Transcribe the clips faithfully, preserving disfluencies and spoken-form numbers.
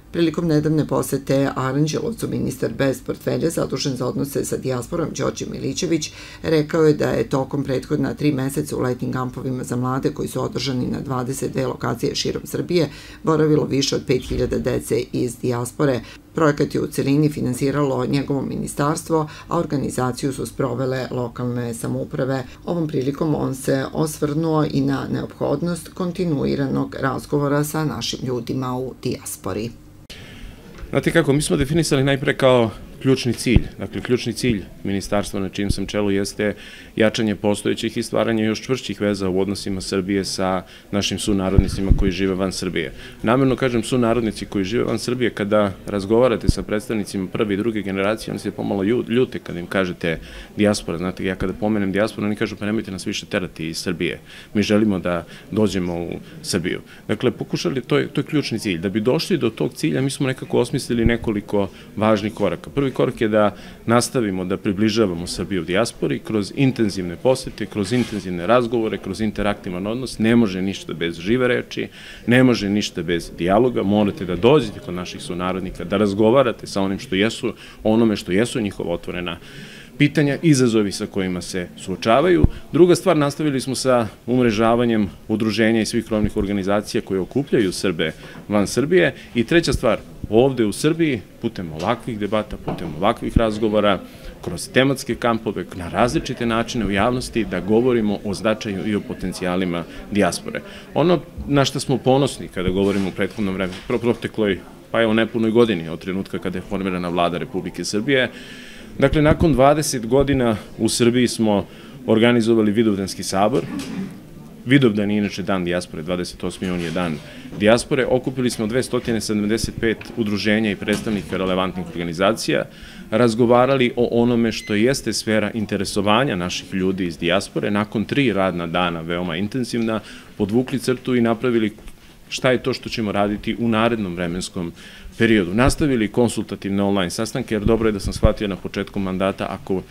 Prilikom nedavne posete Aranđelovcu, ministar bez portfelja zadužen za odnose sa dijasporom Đorđe Milićević rekao je da je tokom prethodna tri meseca u letnjim kampovima za mlade koji su održani na dvadeset dve lokacije širom Srbije boravilo više od pet hiljada dece iz dijaspore. Projekat je u celini finansiralo njegovo ministarstvo, a organizaciju su sprovele lokalne samouprave. Ovom prilikom on se osvrnuo i na neophodnost kontinuiranog razgovora sa našim ljudima u dijaspori. Znate kako, mi smo definisali najpre kao ključni cilj. Dakle, ključni cilj ministarstva na čijem sam čelu jeste jačanje postojećih i stvaranje još čvršćih veza u odnosima Srbije sa našim sunarodnicima koji žive van Srbije. Namerno kažem sunarodnici koji žive van Srbije, kada razgovarate sa predstavnicima prve i druge generacije, oni se pomalo ljute kada im kažete dijaspora. Znate, ja kada pomenem dijaspora, oni kažu pa nemojte nas više terati iz Srbije. Mi želimo da dođemo u Srbiju. Dakle, pokušali, to je, to je ključni cilj. Da bi došli do tog cilja, mi smo nekako osmislili nekoliko važnih koraka. Prvi korak je da nastavimo da približavamo Srbiju u dijaspori kroz intenzivne posete, kroz intenzivne razgovore, kroz interaktivan odnos. Ne može ništa bez žive reči, ne može ništa bez dijaloga. Morate da dođete kod naših sunarodnika, da razgovarate sa onim što jesu, onome što jesu njihova otvorena pitanja, izazovi sa kojima se suočavaju. Druga stvar, nastavili smo sa umrežavanjem udruženja i svih krovnih organizacija koje okupljaju Srbe van Srbije. I treća stvar, ovde u Srbiji, putem ovakvih debata, putem ovakvih razgovora, kroz tematske kampove, na različite načine u javnosti, da govorimo o značaju i o potencijalima dijaspore. Ono na što smo ponosni kada govorimo o prethodnom vremenu, protekloj, pa evo nepunoj godini od trenutka kada je formirana vlada Republike Srbije. Dakle, nakon dvadeset godina u Srbiji smo organizovali Vidovdanski sabor. Vidovdan je inače dan dijaspore, dvadeset osmi jun je dan dijaspore. Okupili smo dvesta sedamdeset pet udruženja i predstavnika relevantnih organizacija, razgovarali o onome što jeste sfera interesovanja naših ljudi iz dijaspore. Nakon tri radna dana, veoma intenzivna, podvukli crtu i napravili šta je to što ćemo raditi u narednom vremenskom periodu. Nastavili konsultativne online sastanke, jer dobro je da sam shvatio na početku mandata, ako,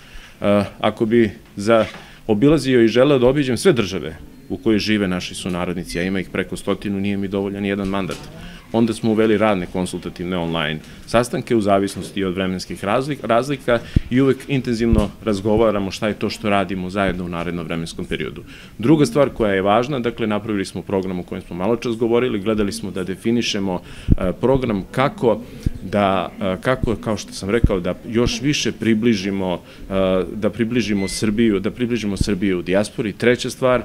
ako bi za obilazio i želeo da obiđem sve države u kojoj žive naši sunarodnici, a ima ih preko stotinu, nije mi dovoljan jedan mandat. Onda smo uveli radne konsultativne online sastanke u zavisnosti od vremenskih razlika i uvek intenzivno razgovaramo šta je to što radimo zajedno u narednom vremenskom periodu. Druga stvar koja je važna, dakle, napravili smo program o kojem smo malo čas govorili, gledali smo da definišemo program kako da, kako, kao što sam rekao, da još više približimo, da približimo Srbiju, da približimo Srbiju u dijaspori. Treća stvar,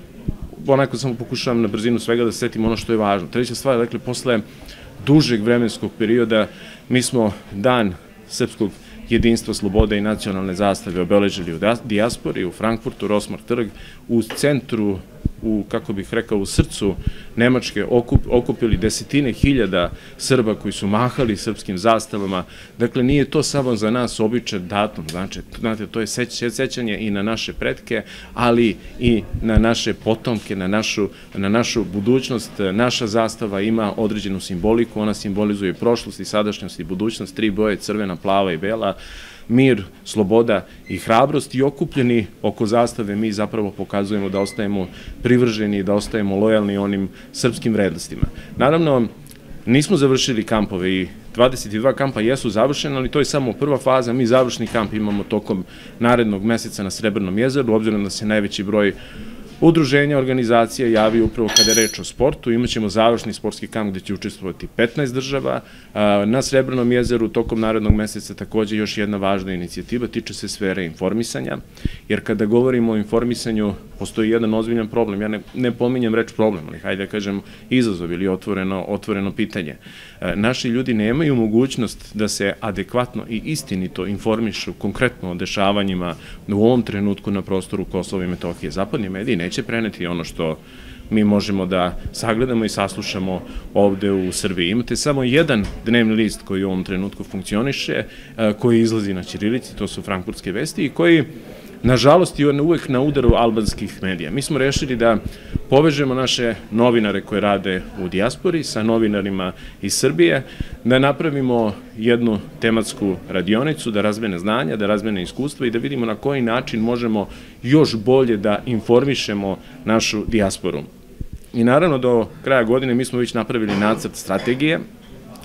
onako samo pokušavam na brzinu svega da se setim ono što je važno. Treća stvar, dakle, posle dužeg vremenskog perioda mi smo dan srpskog jedinstva, slobode i nacionalne zastave obeležili u dijaspori, u Frankfurtu, Rosmar trg, u centru, u, kako bih rekao, u srcu Nemačke okupili desetine hiljada Srba koji su mahali srpskim zastavama. Dakle, nije to samo za nas običan datum, znači, znate, to je sećanje i na naše pretke, ali i na naše potomke, na našu, na našu budućnost. Naša zastava ima određenu simboliku, ona simbolizuje prošlost i sadašnjost i budućnost, tri boje, crvena, plava i bela, mir, sloboda i hrabrost, i okupljeni oko zastave mi zapravo pokazujemo da ostajemo privrženi, da ostajemo lojalni onim srpskim vrednostima. Naravno, nismo završili kampove i dvadeset dva kampa jesu završena, ali to je samo prva faza. Mi završni kamp imamo tokom narednog meseca na Srebrnom jezeru, obzirom da se najveći broj udruženja, organizacija javi upravo kada je reč o sportu. Imaćemo završni sportski kamp gde će učestvovati petnaest država. Na Srebrnom jezeru tokom narednog meseca takođe još jedna važna inicijativa, tiče se sfere informisanja, jer kada govorimo o informisanju postoji jedan ozbiljan problem. Ja ne, ne pominjem reč problem, ali hajde da kažem izazov ili otvoreno, otvoreno pitanje. Naši ljudi nemaju mogućnost da se adekvatno i istinito informišu konkretno o dešavanjima u ovom trenutku na prostoru Kosova i Metohije. Zapadni mediji neće preneti ono što mi možemo da sagledamo i saslušamo ovde u Srbiji. Imate samo jedan dnevni list koji u ovom trenutku funkcioniše, koji izlazi na ćirilici, to su Frankfurtske vesti, i koji, nažalost, je uvek na udaru albanskih medija. Mi smo rešili da povežemo naše novinare koje rade u dijaspori sa novinarima iz Srbije, da napravimo jednu tematsku radionicu, da razmene znanja, da razmene iskustva i da vidimo na koji način možemo još bolje da informišemo našu dijasporu. I naravno, do kraja godine mi smo već napravili nacrt strategije,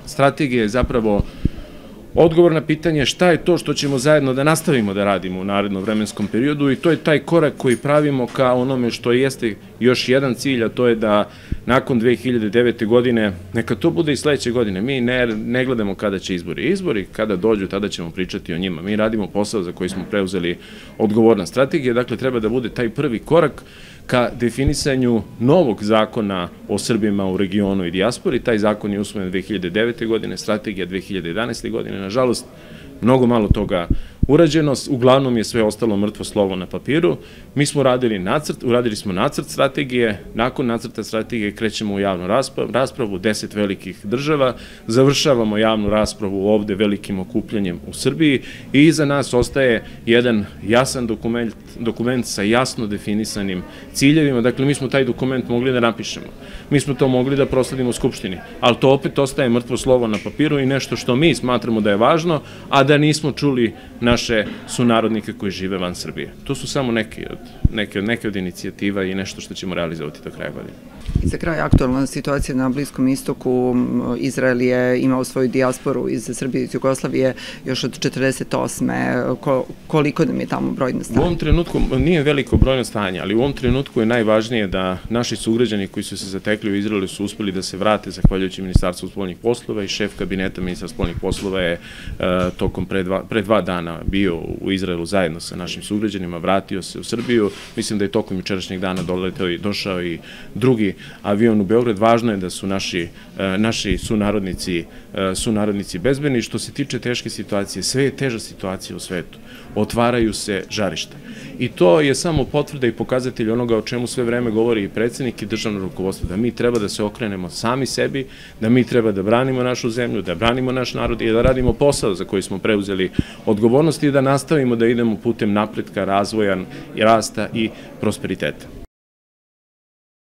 strategija je zapravo odgovor na pitanje šta je to što ćemo zajedno da nastavimo da radimo u narednom vremenskom periodu i to je taj korak koji pravimo ka onome što jeste još jedan cilj, a to je da nakon dve hiljade devete. godine, neka to bude i sledeće godine, mi ne, ne gledamo kada će izbori. Izbori kada dođu, tada ćemo pričati o njima. Mi radimo posao za koji smo preuzeli odgovorna strategija, dakle treba da bude taj prvi korak ka definisanju novog zakona o Srbima u regionu i dijaspori. Taj zakon je usvojen dve hiljade devete. godine, strategija dve hiljade jedanaeste. godine. Nažalost, mnogo malo toga urađeno, uglavnom je sve ostalo mrtvo slovo na papiru. Mi smo radili nacrt, uradili smo nacrt strategije, nakon nacrta strategije krećemo u javnu raspravu, deset velikih država, završavamo javnu raspravu ovde velikim okupljanjem u Srbiji i iza nas ostaje jedan jasan dokument, dokument sa jasno definisanim ciljevima. Dakle, mi smo taj dokument mogli da napišemo, mi smo to mogli da prosledimo u Skupštini, ali to opet ostaje mrtvo slovo na papiru i nešto što mi smatramo da je važno, a da nismo čuli naše sunarodnike koji žive van Srbije. To su samo neke od, neke, neke od inicijativa i nešto što ćemo realizovati do kraja godine. I za kraj, aktualna situacija na Bliskom istoku. Izrael je imao svoju dijasporu iz Srbije i iz Jugoslavije još od četrdeset osme. Ko, koliko nam je tamo brojno stanje? U ovom trenutku nije veliko brojno stanje, ali u ovom trenutku je najvažnije da naši sugrađani koji su se zatekli u Izraelu su uspeli da se vrate zahvaljujući Ministarstvu spoljnih poslova i šef kabineta Ministarstva spoljnih poslova je uh, tokom pre dva, pre dva dana bio u Izraelu zajedno sa našim sugrađanima, vratio se u Srbiju. Mislim da je tokom jučerašnjeg dana doleteo i došao i drugi avion u Beograd. Važno je da su naši, naši sunarodnici, sunarodnici bezbedni. Što se tiče teške situacije, sve je teža situacija u svetu. Otvaraju se žarišta. I to je samo potvrda i pokazatelj onoga o čemu sve vreme govori i predsjednik i državno rukovodstvo, da mi treba da se okrenemo sami sebi, da mi treba da branimo našu zemlju, da branimo naš narod i da radimo posao za koji smo preuzeli odgovornost i da nastavimo da idemo putem napretka, razvoja, rasta i prosperiteta.